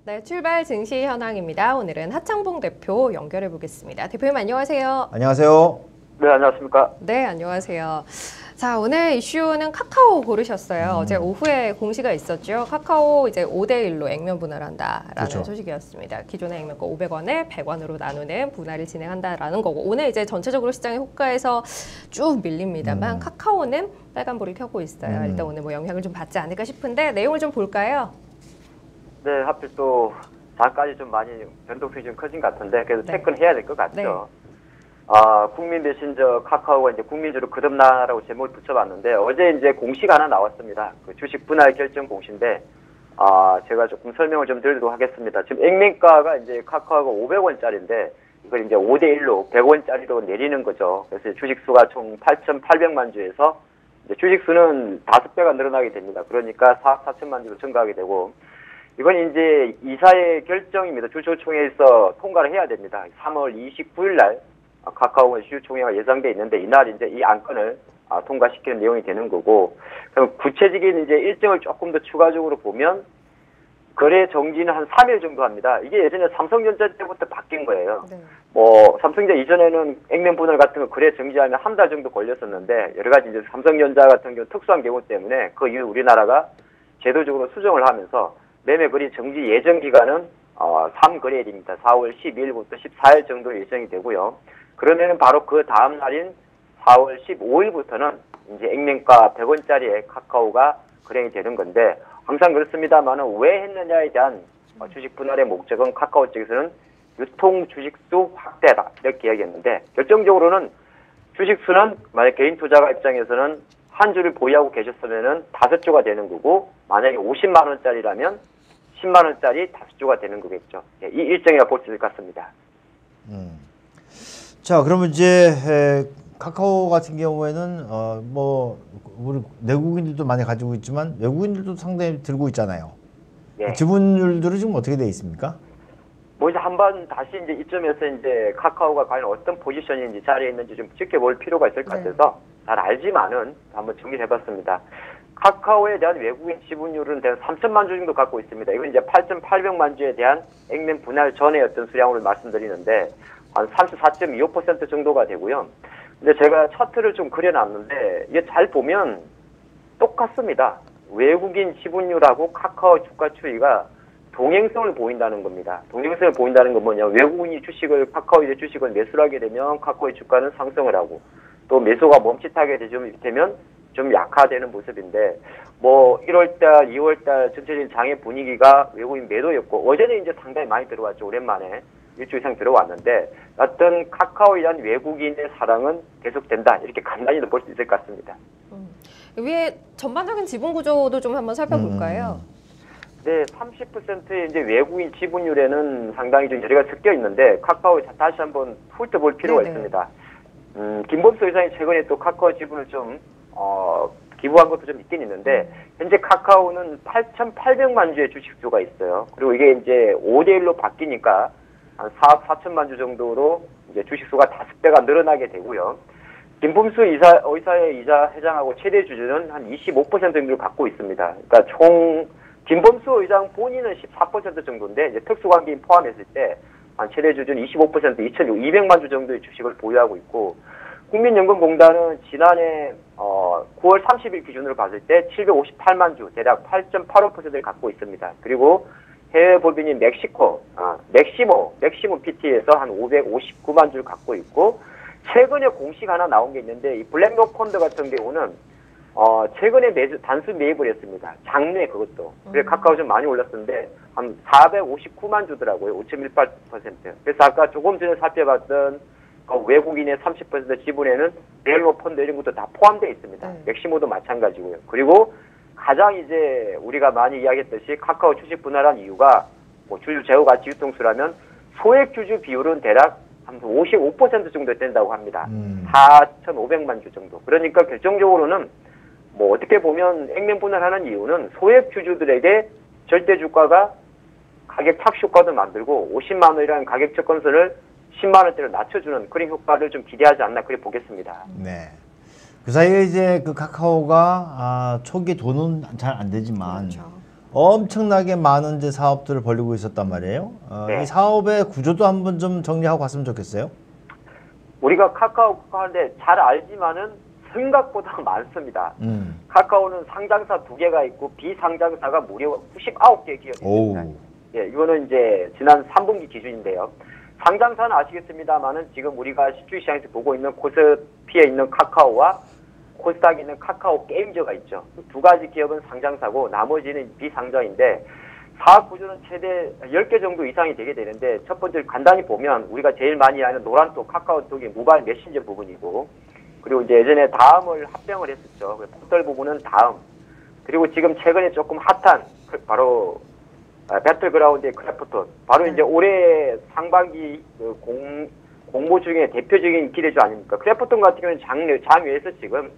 네, 출발 증시 현황입니다. 오늘은 하창봉 대표 연결해 보겠습니다. 대표님 안녕하세요. 안녕하세요. 네, 안녕하십니까. 네, 안녕하세요. 자, 오늘 이슈는 카카오 고르셨어요. 어제 오후에 공시가 있었죠. 카카오 이제 5대1로 액면 분할한다라는 그렇죠. 소식이었습니다. 기존의 액면 거 500원에 100원으로 나누는 분할을 진행한다라는 거고, 오늘 이제 전체적으로 시장의 호가에서 쭉 밀립니다만 카카오는 빨간불을 켜고 있어요. 일단 오늘 뭐 영향을 좀 받지 않을까 싶은데 내용을 좀 볼까요? 네, 하필 또 장까지 좀 많이 변동성이 좀 커진 것 같은데 그래도 네. 체크는 해야 될 것 같죠. 네. 국민 대신 카카오가 이제 국민주로 거듭나라고 제목을 붙여봤는데 어제 이제 공시가 하나 나왔습니다. 그 주식 분할 결정 공시인데 제가 조금 설명을 좀 드리도록 하겠습니다. 지금 액면가가 이제 카카오가 500원짜리인데 이걸 이제 5대1로 100원짜리로 내리는 거죠. 그래서 주식 수가 총 8,800만 주에서 이제 주식 수는 5배가 늘어나게 됩니다. 그러니까 4억 4천만 주로 증가하게 되고 이건 이제 이사의 결정입니다. 주주총회에서 통과를 해야 됩니다. 3월 29일 날 카카오의 주주총회가 예상돼 있는데 이날 이제 이 안건을 통과시키는 내용이 되는 거고, 그럼 구체적인 이제 일정을 조금 더 추가적으로 보면 거래 정지는 한 3일 정도 합니다. 이게 예전에 삼성전자 때부터 바뀐 거예요. 네. 삼성전자 이전에는 액면 분할 같은 거 거래 정지하면 한 달 정도 걸렸었는데 여러 가지 이제 삼성전자 같은 경우 특수한 경우 때문에 그 이후 우리나라가 제도적으로 수정을 하면서 매매 거래 정지 예정 기간은 3거래일입니다. 4월 12일부터 14일 정도 예정이 되고요. 그러면은 바로 그 다음 날인 4월 15일부터는 이제 액면가 100원짜리의 카카오가 거래이 되는 건데 항상 그렇습니다만은 왜 했느냐에 대한 주식 분할의 목적은 카카오 쪽에서는 유통 주식수 확대다 이렇게 이야기했는데 결정적으로는 주식수는 만약 개인 투자가 입장에서는 한 주를 보유하고 계셨으면은 5주가 되는 거고 만약에 50만 원짜리라면 10만 원짜리 5주가 되는 거겠죠. 이 일정이라 볼 수 있을 것 같습니다. 자, 그러면 이제 카카오 같은 경우에는 우리 내국인들도 많이 가지고 있지만 외국인들도 상당히 들고 있잖아요. 네. 지분율들은 지금 어떻게 돼 있습니까? 뭐 이제 한번 다시 이제 이점에서 이제 카카오가 과연 어떤 포지션인지 자리에 있는지 좀 지켜볼 필요가 있을 것 같아서 잘 알지만은 한번 정리해봤습니다. 카카오에 대한 외국인 지분율은 대략 3천만 주 정도 갖고 있습니다. 이건 이제 8,800만 주에 대한 액면 분할 전의 어떤 수량으로 말씀드리는데 한 34.25% 정도가 되고요. 근데 제가 차트를 좀 그려놨는데 이게 잘 보면 똑같습니다. 외국인 지분율하고 카카오 주가 추이가 동행성을 보인다는 겁니다. 동행성을 보인다는 건 뭐냐? 외국인이 카카오의 주식을 매수를 하게 되면 카카오의 주가는 상승을 하고 또 매수가 멈칫하게 되면 좀 약화되는 모습인데 1월달, 2월달 전체적인 장의 분위기가 외국인 매도였고 어제는 이제 상당히 많이 들어왔죠. 오랜만에 일주 이상 들어왔는데 어떤 카카오에 대한 외국인의 사랑은 계속된다. 이렇게 간단히도 볼 수 있을 것 같습니다. 위에 전반적인 지분 구조도 좀 한번 살펴볼까요? 네, 30%의 이제 외국인 지분율에는 상당히 좀 여러 가지 섞여 있는데 카카오 다시 한번 훑어볼 필요가 있습니다. 김범수 의장이 최근에 또 카카오 지분을 좀 기부한 것도 좀 있긴 있는데 현재 카카오는 8,800만 주의 주식수가 있어요. 그리고 이게 이제 5대1로 바뀌니까 한 4억 4천만 주 정도로 이제 주식수가 5배가 늘어나게 되고요. 김범수 의사의 이사 회장하고 최대 주주는 한 25% 정도를 갖고 있습니다. 그러니까 총 김범수 의장 본인은 14% 정도인데 이제 특수관계인 포함했을 때 한 최대 주주는 25% 2,200만 주 정도의 주식을 보유하고 있고 국민연금공단은 지난해 9월 30일 기준으로 봤을 때 758만 주 대략 8.85%를 갖고 있습니다. 그리고 해외 법인인 맥시모 PT에서 한 559만 주를 갖고 있고 최근에 공시가 하나 나온 게 있는데 이 블랙록 펀드 같은 경우는 최근에 단수 매입을 했습니다. 장내 그것도. 그래서 카카오 좀 많이 올랐었는데 한 459만 주더라고요. 5.18%. 그래서 아까 조금 전에 살펴봤던 외국인의 30% 지분에는 블랙록 펀드 이런 것도 다 포함되어 있습니다. 맥시모도 마찬가지고요. 그리고 가장 이제 우리가 많이 이야기했듯이 카카오 주식 분할한 이유가 주주 제휴 가치 유통수라면 소액 주주 비율은 대략 한 55% 정도 된다고 합니다. 4,500만 주 정도. 그러니까 결정적으로는 어떻게 보면 액면 분할하는 이유는 소액 주주들에게 절대 주가가 가격 착시 효과도 만들고 50만 원이라는 가격 접근선을 10만 원대로 낮춰주는 그런 효과를 좀 기대하지 않나 그렇게 보겠습니다. 네. 그 사이에 이제 그 카카오가 초기 돈은 잘 안 되지만 엄청나게 많은 이제 사업들을 벌리고 있었단 말이에요. 네. 이 사업의 구조도 한번 좀 정리하고 갔으면 좋겠어요. 우리가 카카오 하는데 잘 알지만은 생각보다 많습니다. 카카오는 상장사 2개가 있고 비상장사가 무려 99개 기업이 오. 있습니다. 예, 이거는 이제 지난 3분기 기준인데요. 상장사는 아시겠습니다만은 지금 우리가 주식시장에서 보고 있는 코스피에 있는 카카오와 코스닥에 있는 카카오 게임즈가 있죠. 두 가지 기업은 상장사고 나머지는 비상장인데 사업 구조는 최대 10개 정도 이상이 되게 되는데 첫 번째 간단히 보면 우리가 제일 많이 아는 노란톡 카카오톡이 모바일 메신저 부분이고 그리고 이제 예전에 다음을 합병을 했었죠. 포털 부분은 다음. 그리고 지금 최근에 조금 핫한 바로 배틀그라운드의 크래프톤. 바로 이제 올해 상반기 공모 중에 대표적인 기대주 아닙니까? 크래프톤 같은 경우는 장외에서 지금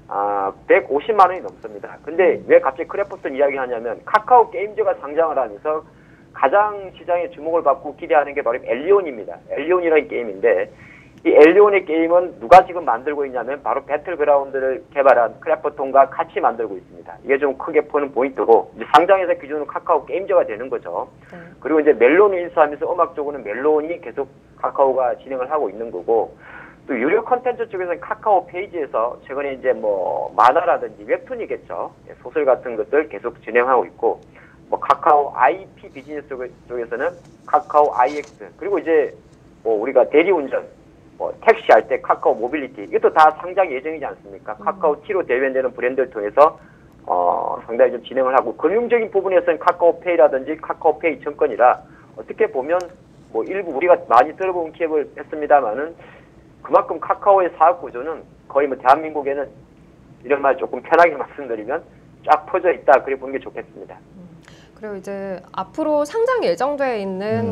150만 원이 넘습니다. 근데 왜 갑자기 크래프톤 이야기하냐면 카카오 게임즈가 상장을 하면서 가장 시장에 주목을 받고 기대하는 게 바로 엘리온입니다. 엘리온이라는 게임인데 이 엘리온의 게임은 누가 지금 만들고 있냐면 바로 배틀그라운드를 개발한 크래프톤과 같이 만들고 있습니다. 이게 좀 크게 보는 포인트고 이제 상장에서 기준으로 카카오 게임즈가 되는 거죠. 그리고 이제 멜론을 인수하면서 음악 쪽으로는 멜론이 계속 카카오가 진행을 하고 있는 거고 또 유료 콘텐츠 쪽에서는 카카오 페이지에서 최근에 이제 뭐 만화라든지 웹툰이겠죠. 소설 같은 것들 계속 진행하고 있고 뭐 카카오 IP 비즈니스 쪽에서는 카카오 IX 그리고 이제 뭐 우리가 대리운전 뭐 택시 할 때 카카오 모빌리티 이것도 다 상장 예정이지 않습니까? 카카오 T로 대변되는 브랜드를 통해서 상당히 좀 진행을 하고 금융적인 부분에서는 카카오페이라든지 카카오페이 증권이라 어떻게 보면 뭐 일부 우리가 많이 들어본 기업을 했습니다만은 그만큼 카카오의 사업 구조는 거의 뭐 대한민국에는 이런 말 조금 편하게 말씀드리면 쫙 퍼져 있다 그래 보는 게 좋겠습니다. 그리고 이제 앞으로 상장 예정돼 있는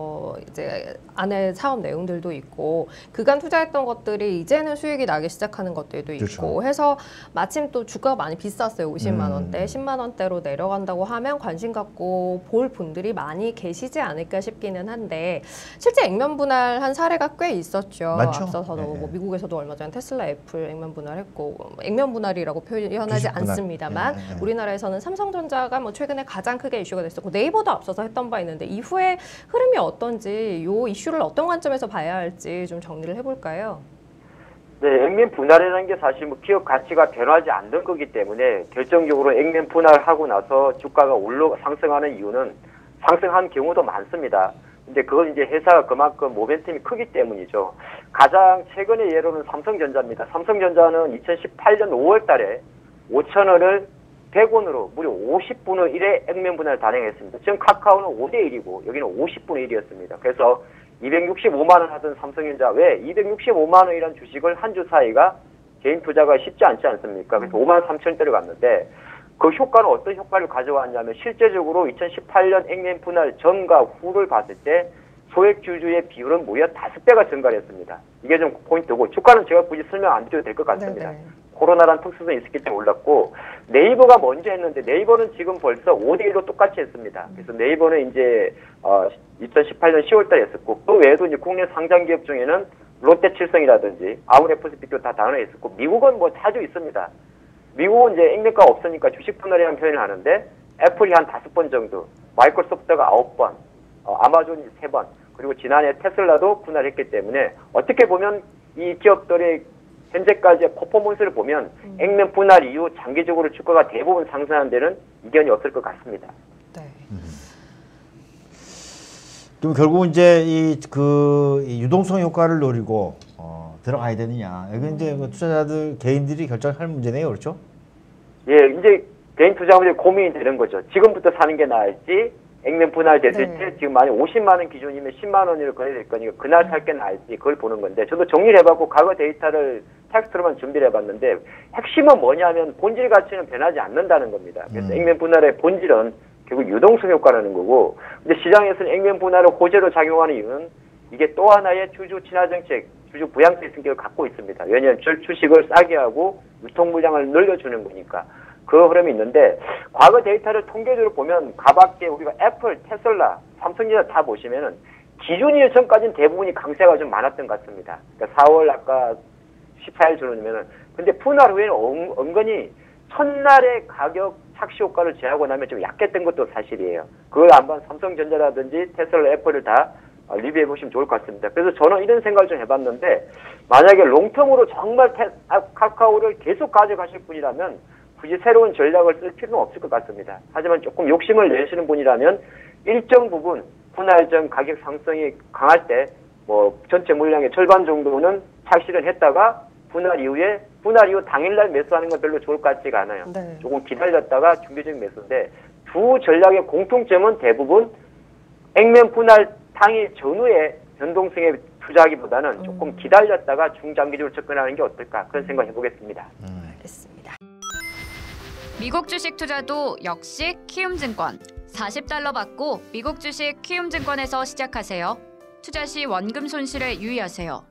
이제 안에 사업 내용들도 있고 그간 투자했던 것들이 이제는 수익이 나기 시작하는 것들도 있고 그렇죠. 해서 마침 또 주가가 많이 비쌌어요. 50만 원대, 10만 원대로 내려간다고 하면 관심 갖고 볼 분들이 많이 계시지 않을까 싶기는 한데 실제 액면 분할한 사례가 꽤 있었죠. 많죠. 앞서서도 네. 뭐 미국에서도 얼마 전에 테슬라, 애플 액면 분할했고 액면 분할이라고 표현하지 주식 분할. 않습니다만 네. 우리나라에서는 삼성전자가 뭐 최근에 가장 크게 이슈가 됐었고 네이버도 앞서서 했던 바 있는데 이후에 흐름이 어떤지 요 이슈를 어떤 관점에서 봐야 할지 좀 정리를 해볼까요? 네, 액면 분할이라는 게 사실 뭐 기업 가치가 변하지 않는 거기 때문에 결정적으로 액면 분할하고 나서 주가가 상승하는 이유는 상승한 경우도 많습니다. 근데 그건 이제 회사가 그만큼 모멘텀이 크기 때문이죠. 가장 최근의 예로는 삼성전자입니다. 삼성전자는 2018년 5월 달에 5,000원을 100원으로 무려 50분의 1의 액면 분할을 단행했습니다. 지금 카카오는 5대 1이고 여기는 50분의 1이었습니다. 그래서 265만 원 하던 삼성전자 왜 265만 원이라는 주식을 한 주 사이가 개인 투자가 쉽지 않지 않습니까? 그래서 5만 3천원대로 갔는데 그 효과는 어떤 효과를 가져왔냐면 실제적으로 2018년 액면 분할 전과 후를 봤을 때 소액주주의 비율은 무려 5배가 증가를 했습니다. 이게 좀 포인트고 주가는 제가 굳이 설명 안 드려도 될 것 같습니다. 네네. 코로나라는 특수성이 있었기 때문에 올랐고 네이버가 먼저 했는데 네이버는 지금 벌써 5대1로 똑같이 했습니다. 그래서 네이버는 이제 2018년 10월달에 했었고 그 외에도 이제 국내 상장 기업 중에는 롯데칠성이라든지 아웃FSB도 다 단행했었고 미국은 뭐 자주 있습니다. 미국은 이제 액면가가 없으니까 주식 분할이라는 표현을 하는데 애플이 한 5번 정도, 마이크로소프트가 9번, 아마존이 3번, 그리고 지난해 테슬라도 분할했기 때문에 어떻게 보면 이 기업들의 현재까지의 퍼포먼스를 보면 액면 분할 이후 장기적으로 주가가 대부분 상승하는 데는 이견이 없을 것 같습니다. 네. 그럼 결국 이제 이 유동성 효과를 노리고 들어가야 되느냐. 이건 이제 투자자들 개인들이 결정할 문제네요, 그렇죠? 예, 이제 개인 투자자들이 고민이 되는 거죠. 지금부터 사는 게 나을지, 액면 분할 됐을 네. 때 지금 만약 50만 원 기준이면 10만 원으로 거래될 거니까 그날 살 게 나을지 그걸 보는 건데 저도 정리를 해봤고 과거 데이터를 텍스트로만 준비를 해봤는데 핵심은 뭐냐면 본질 가치는 변하지 않는다는 겁니다. 그래서 액면 분할의 본질은 결국 유동성 효과라는 거고 근데 시장에서는 액면 분할을 호재로 작용하는 이유는 이게 또 하나의 주주 친화 정책, 주주 부양세 성격을 갖고 있습니다. 왜냐하면 주식을 싸게 하고 유통 물량을 늘려주는 거니까. 그 흐름이 있는데 과거 데이터를 통계적으로 보면 가밖에 우리가 애플, 테슬라, 삼성전자 다 보시면은 기준일 전까지는 대부분이 강세가 좀 많았던 것 같습니다. 그러니까 4월 아까 14일 전후면은 근데 분할 후에는 은근히 첫날의 가격 착시 효과를 제하고 나면 좀 약했던 것도 사실이에요. 그걸 한번 삼성전자라든지 테슬라, 애플을 다 리뷰해 보시면 좋을 것 같습니다. 그래서 저는 이런 생각을 좀 해봤는데 만약에 롱텀으로 정말 카카오를 계속 가져가실 분이라면 굳이 새로운 전략을 쓸 필요는 없을 것 같습니다. 하지만 조금 욕심을 내시는 분이라면 일정 부분 분할 전 가격 상승이 강할 때 뭐 전체 물량의 절반 정도는 착실은 했다가 분할 이후 당일날 매수하는 건 별로 좋을 것 같지가 않아요. 네. 조금 기다렸다가 중기적인 매수인데 두 전략의 공통점은 대부분 액면 분할 당일 전후에 변동성에 투자하기보다는 조금 기다렸다가 중장기적으로 접근하는 게 어떨까 그런 생각 해보겠습니다. 알겠습니다. 미국 주식 투자도 역시 키움증권. 40달러 받고 미국 주식 키움증권에서 시작하세요. 투자 시 원금 손실에 유의하세요.